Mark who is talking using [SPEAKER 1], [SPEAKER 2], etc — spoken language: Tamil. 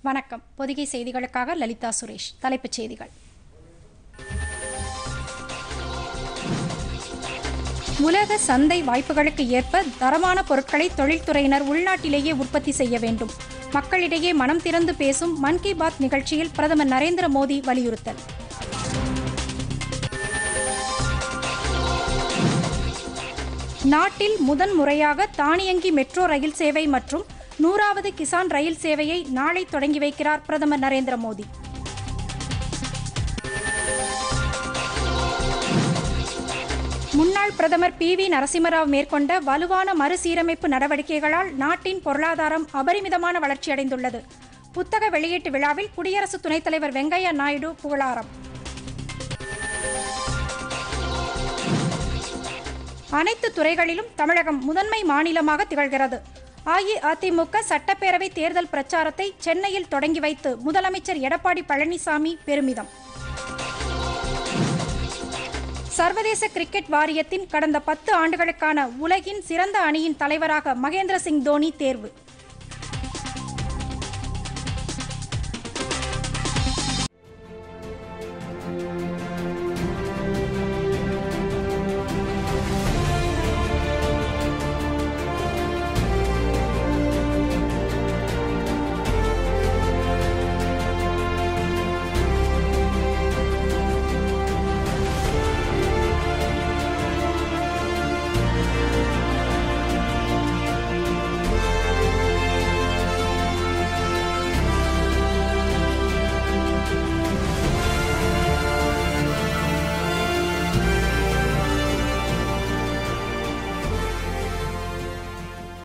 [SPEAKER 1] வணக்கம். பொதிகை செய்திகளுக்காக லலிதா சுரேஷ். தலைப்புச் செய்திகள். உலக சந்தை வாய்ப்புகளுக்கு ஏற்ப தரமான பொருட்களை தொழில்துறையினர் உள்நாட்டிலேயே உற்பத்தி செய்ய வேண்டும். மக்களிடையே மனம் திறந்து பேசும் மன் கி பாத் நிகழ்ச்சியில் பிரதமர் நரேந்திர மோடி வலியுறுத்தல். நாட்டில் முதன்முறையாக தானியங்கி மெட்ரோ ரயில் சேவை மற்றும் 100வது கிசான் ரயில் சேவையை நாளை தொடங்கி வைக்கிறார் பிரதமர் நரேந்திர மோடி. முன்னாள் பிரதமர் PV நரசிம்மராவ் மேற்கொண்ட வலுவான மறுசீரமைப்பு நடவடிக்கைகளால் நாட்டின் பொருளாதாரம் அபரிமிதமான வளர்ச்சியடைந்துள்ளது. புத்தக வெளியீட்டு விழாவில் குடியரசு துணைத் தலைவர் வெங்கையா நாயுடு புகழாரம். அனைத்து துறைகளிலும் தமிழகம் முதன்மை மாநிலமாக திகழ்கிறது. அஇஅதிமுக சட்டப்பேரவை தேர்தல் பிரச்சாரத்தை சென்னையில் தொடங்கி வைத்து முதலமைச்சர் எடப்பாடி பழனிசாமி பெருமிதம். சர்வதேச கிரிக்கெட் வாரியத்தின் கடந்த 10 ஆண்டுகளுக்கான உலகின் சிறந்த அணியின் தலைவராக மகேந்திர சிங் தோனி தேர்வு.